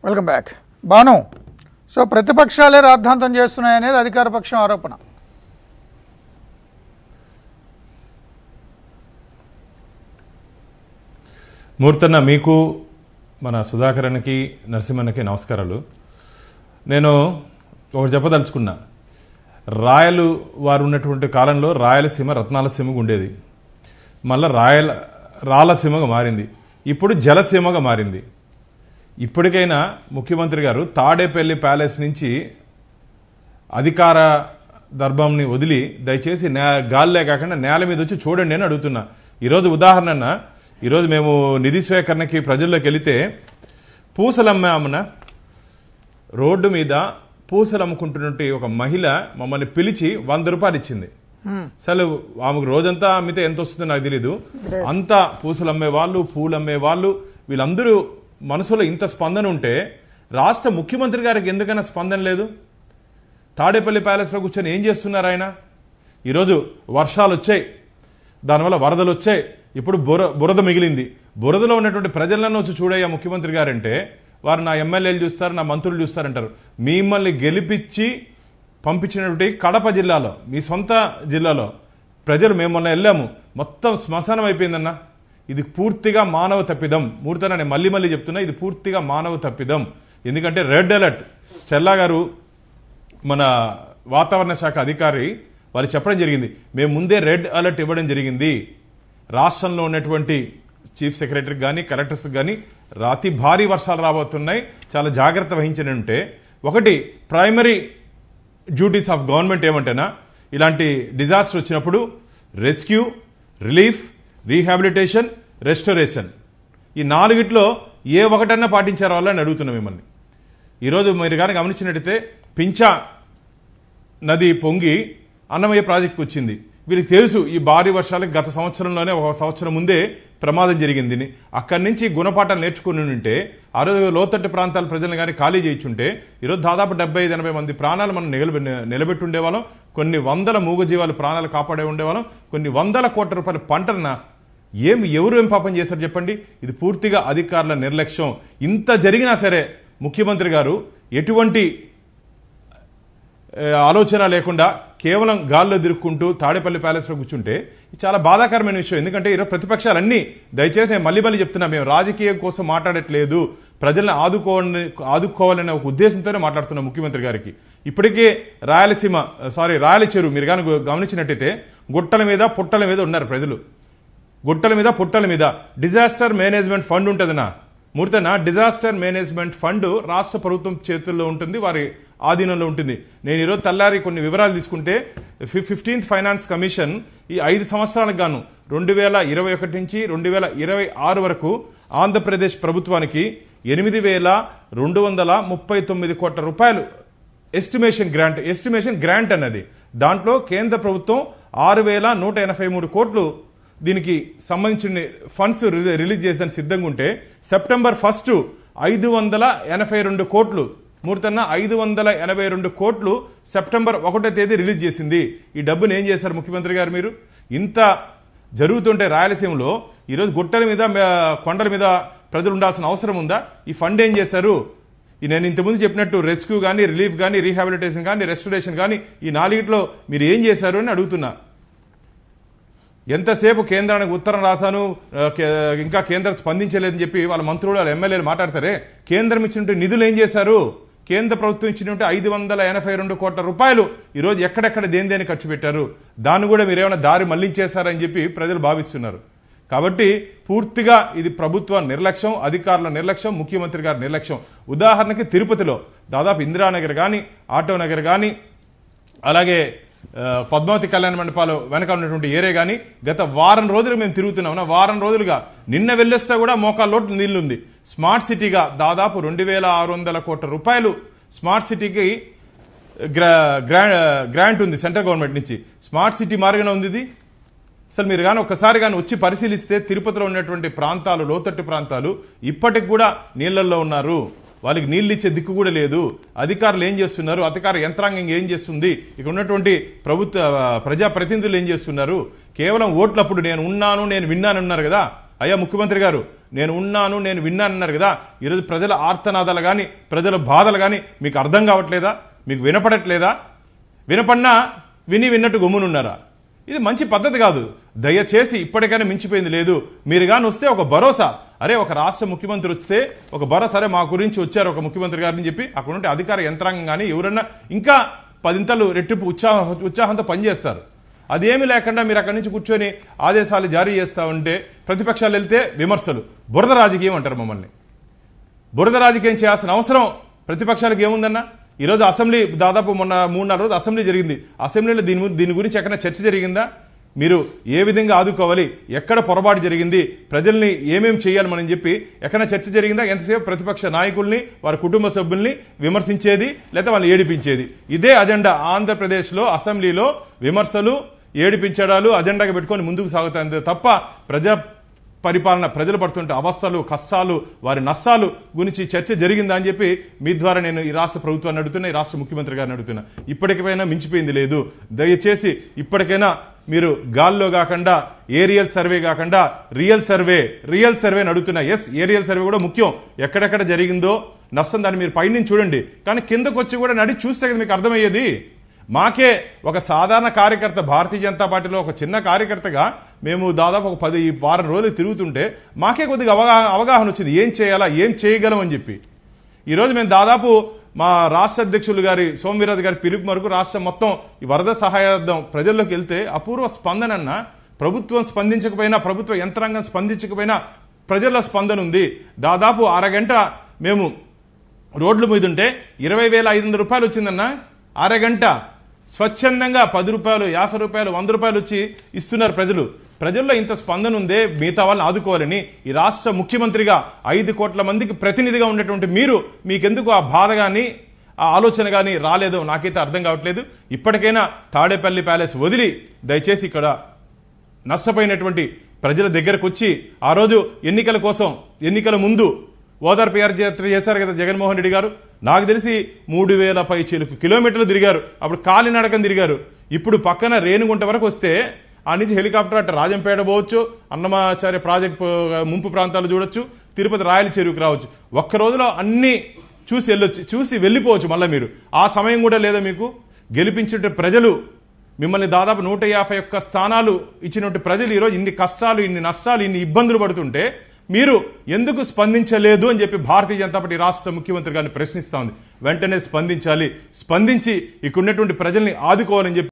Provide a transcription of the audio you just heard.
Welcome back. Banu, so ప్రతిపక్షాలే రాద్ధాంతం చేస్తున్నాయనేది అధికార పక్షం ఆరోపణ. మూర్తన్న, మీకు మన సుధాకరన్కి నరసింహన్నకి నమస్కారాలు. నేను ఒకటి చెప్పదలుచుకున్నా. రాయలు వారు ఉన్నటువంటి కాలంలో రాయలసీమ రత్నాలసీమగా ఉండేది, మళ్ళీ రాయలసీమగా మారింది, ఇప్పుడు జలసీమగా మారింది. ఇప్పటికైనా ముఖ్యమంత్రి గారు తాడేపల్లి ప్యాలెస్ నుంచి అధికార దర్భంని వదిలి దయచేసి గాల్లే కాకుండా నేల మీద వచ్చి చూడండి అని అడుగుతున్నా. ఈరోజు ఉదాహరణ, ఈరోజు మేము నిధి స్వీకరణకి ప్రజల్లోకి వెళితే పూసలమ్మామన రోడ్డు మీద పూసలు అమ్ముకుంటున్నట్టు ఒక మహిళ మమ్మల్ని పిలిచి 100 రూపాయలు ఇచ్చింది. అసలు ఆమెకు రోజంతా అమ్మితే ఎంత వస్తుందో నాకు తెలీదు. అంతా పూసలు అమ్మేవాళ్ళు, పూలు అమ్మేవాళ్ళు, వీళ్ళందరూ మనసులో ఇంత స్పందన ఉంటే రాష్ట్ర ముఖ్యమంత్రి గారికి ఎందుకైనా స్పందన లేదు? తాడేపల్లి ప్యాలెస్లో కూర్చొని ఏం చేస్తున్నారు ఆయన? ఈరోజు వర్షాలు వచ్చాయి, దానివల్ల వరదలు వచ్చాయి, ఇప్పుడు బురద మిగిలింది. బురదలో ఉన్నటువంటి ప్రజలను వచ్చి చూడయ్యా ముఖ్యమంత్రి గారంటే వారు నా ఎమ్మెల్యేలు చూస్తారు, నా మంత్రులు చూస్తారంటారు. మిమ్మల్ని గెలిపించి పంపించినటువంటి కడప జిల్లాలో, మీ సొంత జిల్లాలో ప్రజలు మేము మొన్న వెళ్ళాము, మొత్తం శ్మశానం అయిపోయిందన్న. ఇది పూర్తిగా మానవ తప్పిదం. మూర్తన, నేను మళ్ళీ చెప్తున్నా, ఇది పూర్తిగా మానవ తప్పిదం. ఎందుకంటే రెడ్ అలర్ట్ స్టెల్లా గారు, మన వాతావరణ శాఖ అధికారి, వాళ్ళు చెప్పడం జరిగింది, మేము ముందే రెడ్ అలర్ట్ ఇవ్వడం జరిగింది. రాష్ట్రంలో ఉన్నటువంటి చీఫ్ సెక్రటరీకి కానీ కలెక్టర్స్కి కానీ అతి భారీ వర్షాలు రాబోతున్నాయి, చాలా జాగ్రత్త వహించని ఉంటే. ఒకటి, ప్రైమరీ డ్యూటీస్ ఆఫ్ గవర్నమెంట్ ఏమంటేనా, ఇలాంటి డిజాస్టర్ వచ్చినప్పుడు రెస్క్యూ, రిలీఫ్, రీహాబిలిటేషన్, రెస్టోరేషన్, ఈ 4గిట్లో ఏ ఒకటన్నా పాటించారో వాళ్ళని అడుగుతున్నాం మిమ్మల్ని. ఈరోజు మీరు కానీ గమనించినట్టయితే పించా నది పొంగి అన్నమయ్య ప్రాజెక్టుకు వచ్చింది. వీరికి తెలుసు ఈ భారీ వర్షాలకు గత సంవత్సరంలోనే, ఒక సంవత్సరం ముందే ప్రమాదం జరిగింది. అక్కడి నుంచి గుణపాఠాలు నేర్చుకుని ఉంటే ఆ రోజు లోతట్టు ప్రాంతాల ప్రజలను కానీ ఖాళీ చేయించుంటే ఈరోజు దాదాపు 75-80 మంది ప్రాణాలు మనం నిలబెట్టి ఉండేవాళ్ళం. కొన్ని వందల మూగజీవాలు ప్రాణాలు కాపాడే ఉండేవాళ్ళం. కొన్ని వందల కోట్ల రూపాయల పంటన ఎవరు ఏం పాపం చేశారు చెప్పండి? ఇది పూర్తిగా అధికారుల నిర్లక్ష్యం. ఇంత జరిగినా సరే ముఖ్యమంత్రి గారు ఎటువంటి ఆలోచన లేకుండా కేవలం గాల్లో తిరుక్కుంటూ తాడేపల్లి ప్యాలెస్లో కూర్చుంటే ఇది చాలా బాధాకరమైన విషయం. ఎందుకంటే ఈరోజు ప్రతిపక్షాలన్నీ, దయచేసి నేను మళ్ళీ చెప్తున్నా, మేము రాజకీయం కోసం మాట్లాడట్లేదు, ప్రజల్ని ఆదుకోవాలనే ఒక ఉద్దేశంతోనే మాట్లాడుతున్నాం ముఖ్యమంత్రి గారికి. ఇప్పటికే రాయల చెరువు మీరు కానీ గమనించినట్టయితే గుట్టల మీద పుట్టల మీద ఉన్నారు ప్రజలు. గుట్టల మీద పుట్టల మీద డిజాస్టర్ మేనేజ్మెంట్ ఫండ్ ఉంటుందినా మూర్తన, డిజాస్టర్ మేనేజ్మెంట్ ఫండ్ రాష్ట్ర ప్రభుత్వం చేతుల్లో ఉంటుంది, వారి ఆధీనంలో ఉంటుంది. నేను ఈరోజు తెల్లారి కొన్ని వివరాలు తీసుకుంటే 15th ఫైనాన్స్ కమిషన్ ఈ 5 సంవత్సరాలకు గాను 2021 నుంచి 2026 వరకు ఆంధ్రప్రదేశ్ ప్రభుత్వానికి 8,239 కోట్ల రూపాయలు ఎస్టిమేషన్ గ్రాంట్ అన్నది. దాంట్లో కేంద్ర ప్రభుత్వం 6,183 కోట్లు దీనికి సంబంధించిన ఫండ్స్ రిలీజ్ చేసేదానికి సిద్ధంగా ఉంటే సెప్టెంబర్ 1 582 కోట్లు మూర్తన్న 582 కోట్లు సెప్టెంబర్ 1వ తేదీ రిలీజ్ చేసింది. ఈ డబ్బును ఏం చేశారు ముఖ్యమంత్రి గారు మీరు? ఇంత జరుగుతుంటే రాయలసీమలో ఈరోజు గుట్టల మీద కొండల మీద ప్రజలు ఉండాల్సిన అవసరం ఉందా? ఈ ఫండ్ ఏం చేశారు? నేను ఇంతకుముందు చెప్పినట్టు రెస్క్యూ కానీ, రిలీఫ్ కానీ, రీహాబిలిటేషన్ కానీ, రెస్టోరేషన్ కానీ, ఈ 4గిట్లో మీరు ఏం చేశారు అని అడుగుతున్నా. ఎంతసేపు కేంద్రానికి ఉత్తరం రాశాను, ఇంకా కేంద్రం స్పందించలేదని చెప్పి వాళ్ళ మంత్రులు, వాళ్ళ ఎమ్మెల్యేలు మాట్లాడతారే, కేంద్రం ఇచ్చినటువంటి నిధులు ఏం చేశారు? కేంద్ర ప్రభుత్వం ఇచ్చినట్టు 582 కోట్ల రూపాయలు ఈరోజు ఎక్కడెక్కడ దేని ఖర్చు పెట్టారు? దాన్ని కూడా మీరేమైనా దారి మళ్లించేశారని చెప్పి ప్రజలు భావిస్తున్నారు. కాబట్టి పూర్తిగా ఇది ప్రభుత్వ నిర్లక్ష్యం, అధికారుల నిర్లక్ష్యం, ముఖ్యమంత్రి గారి నిర్లక్ష్యం. ఉదాహరణకి తిరుపతిలో దాదాపు ఇందిరానగర్ కానీ, ఆటో నగర్ కానీ, అలాగే పద్మావతి కళ్యాణ మండపాలు వెనక ఉన్నటువంటి ఏరియా కానీ గత వారం రోజులు మేము తిరుగుతున్నాం. వారం రోజులుగా నిన్న వెళ్ళొస్తే కూడా మోకాల్లోటు నీళ్లుంది. స్మార్ట్ సిటీగా దాదాపు 2,600 కోట్ల రూపాయలు స్మార్ట్ సిటీకి గ్రాంట్ ఉంది సెంట్రల్ గవర్నమెంట్ నుంచి. స్మార్ట్ సిటీ మార్గంలో ఉంది ఇది. అసలు మీరు కానీ ఒక్కసారి కానీ వచ్చి పరిశీలిస్తే తిరుపతిలో ఉన్నటువంటి ప్రాంతాలు, లోతట్టు ప్రాంతాలు ఇప్పటికి కూడా నీళ్లలో ఉన్నారు. వాళ్ళకి నీళ్ళు ఇచ్చే దిక్కు కూడా లేదు. అధికారులు ఏం చేస్తున్నారు? అధికార యంత్రాంగం ఏం చేస్తుంది? ఇక్కడ ఉన్నటువంటి ప్రజాప్రతినిధులు ఏం చేస్తున్నారు? కేవలం ఓట్లప్పుడు నేను ఉన్నాను, నేను విన్నాను అన్నారు కదా. అయ్యా ముఖ్యమంత్రి గారు, నేను ఉన్నాను, నేను విన్నాను అన్నారు కదా. ఈరోజు ప్రజల ఆర్తనాదాలు కానీ ప్రజల బాధలు కానీ మీకు అర్థం కావట్లేదా? మీకు వినపడట్లేదా? వినపడినా విన్నట్టు గమ్మునున్నారా? ఇది మంచి పద్ధతి కాదు. దయచేసి ఇప్పటికైనా మించిపోయింది లేదు. మీరు కానీ వస్తే ఒక భరోసా, అరే ఒక రాష్ట్ర ముఖ్యమంత్రి వస్తే ఒక భరోసా, సరే మా గురించి వచ్చారు ఒక ముఖ్యమంత్రి గారిని చెప్పి అక్కడ ఉంటే అధికార యంత్రాంగం కానీ ఎవరన్నా ఇంకా 10 ఇంతలు రెట్టింపు ఉత్సాహంతో పనిచేస్తారు. అదేమీ లేకుండా మీరు అక్కడి నుంచి కూర్చొని ఆదేశాలు జారీ చేస్తూ ఉంటే ప్రతిపక్షాలు వెళ్తే విమర్శలు, బురద రాజకీయం అంటారు మమ్మల్ని. బురద రాజకీయం చేయాల్సిన అవసరం ప్రతిపక్షాలకు ఏముందన్నా? ఈరోజు అసెంబ్లీ దాదాపు మొన్న 3-4 రోజులు అసెంబ్లీ జరిగింది. అసెంబ్లీలో దీని గురించి ఎక్కడ చర్చ జరిగిందా? మీరు ఏ విధంగా ఆదుకోవాలి, ఎక్కడ పొరపాటు జరిగింది, ప్రజల్ని ఏమేమి చేయాలి మనం చెప్పి ఎక్కడ చర్చ జరిగిందా? ఎంతసేపు ప్రతిపక్ష నాయకుల్ని వారి కుటుంబ సభ్యుల్ని విమర్శించేది లేదా వాళ్ళని ఏడిపించేది. ఇదే అజెండా ఆంధ్రప్రదేశ్లో అసెంబ్లీలో విమర్శలు, ఏడిపించడాలు అజెండాగా పెట్టుకొని ముందుకు సాగుతుంది తప్ప ప్రజా పరిపాలన, ప్రజలు పడుతుంటే అవస్థలు, కష్టాలు, వారి నష్టాలు గురించి చర్చ జరిగిందా అని చెప్పి మీ ద్వారా నేను ఈ రాష్ట్ర ప్రభుత్వాన్ని అడుగుతున్నా, ఈ రాష్ట్ర ముఖ్యమంత్రి గారిని అడుగుతున్నా. ఇప్పటికైనా మించిపోయింది లేదు. దయచేసి ఇప్పటికైనా మీరు గాల్లో కాకుండా ఏరియల్ సర్వే కాకుండా రియల్ సర్వేని అడుగుతున్నా. ఎస్, ఏరియల్ సర్వే కూడా ముఖ్యం. ఎక్కడెక్కడ జరిగిందో నష్టం దాన్ని మీరు పైనుంచి చూడండి, కానీ కిందకు వచ్చి కూడా నడిచి చూస్తే కదా మీకు అర్థమయ్యేది. మాకే ఒక సాధారణ కార్యకర్త, భారతీయ జనతా పార్టీలో ఒక చిన్న కార్యకర్తగా మేము దాదాపు ఒక 10 వారం రోజులు తిరుగుతుంటే మాకే కొద్దిగా అవగాహన వచ్చింది ఏం చేయాలా, ఏం చేయగలం అని చెప్పి. ఈరోజు మేము దాదాపు మా రాష్ట్ర అధ్యక్షులు గారి సోమవీరాజు గారి పిలుపు మేరకు రాష్ట్రం మొత్తం ఈ వరద సహాయార్థం ప్రజల్లోకి వెళ్తే అపూర్వ స్పందన అన్న. ప్రభుత్వం స్పందించకపోయినా, ప్రభుత్వ యంత్రాంగం స్పందించకపోయినా ప్రజల స్పందన ఉంది. దాదాపు అరగంట మేము రోడ్ల మీద ఉంటే 20,500 రూపాయలు వచ్చిందన్న. అరగంట స్వచ్ఛందంగా 10 రూపాయలు, 50 రూపాయలు, 100 రూపాయలు వచ్చి ఇస్తున్నారు ప్రజలు. ప్రజల్లో ఇంత స్పందన ఉందే, మిగతా వాళ్ళని ఆదుకోవాలని ఈ రాష్ట్ర ముఖ్యమంత్రిగా 5 కోట్ల మందికి ప్రతినిధిగా ఉన్నటువంటి మీకెందుకు ఆ బాధ కానీ ఆ ఆలోచన కానీ రాలేదో నాకైతే అర్థం కావట్లేదు. ఇప్పటికైనా తాడేపల్లి ప్యాలెస్ వదిలి దయచేసి ఇక్కడ నష్టపోయినటువంటి ప్రజల దగ్గరకు వచ్చి, ఆ రోజు ఎన్నికల ముందు ఓదార్పు యాత్ర చేశారు కదా జగన్మోహన్ రెడ్డి గారు. నాకు తెలిసి 3,000 పైచీలకు కిలోమీటర్లు తిరిగారు. అప్పుడు కాలినడకం తిరిగారు. ఇప్పుడు పక్కన రేణుగుంట వరకు వస్తే ఆ నుంచి హెలికాప్టర్ అట్ట రాజంపేట పోవచ్చు, అన్నమాచార్య ప్రాజెక్ట్ ముంపు ప్రాంతాలు చూడొచ్చు, తిరుపతి రాయల చెరువుకు రావచ్చు. ఒక్క రోజులో అన్ని చూసి వెళ్ళిపోవచ్చు. మళ్ళీ మీరు ఆ సమయం కూడా లేదా మీకు? గెలిపించే ప్రజలు మిమ్మల్ని దాదాపు 151 స్థానాలు ఇచ్చినట్టు ప్రజలు ఈరోజు ఇన్ని కష్టాలు, ఇన్ని నష్టాలు, ఇన్ని ఇబ్బందులు పడుతుంటే మీరు ఎందుకు స్పందించలేదు అని చెప్పి భారతీయ జనతా పార్టీ రాష్ట్ర ముఖ్యమంత్రి గారిని ప్రశ్నిస్తా ఉంది. వెంటనే స్పందించాలి, స్పందించి ఇక్కడ ఉన్నటువంటి ప్రజల్ని ఆదుకోవాలని చెప్పి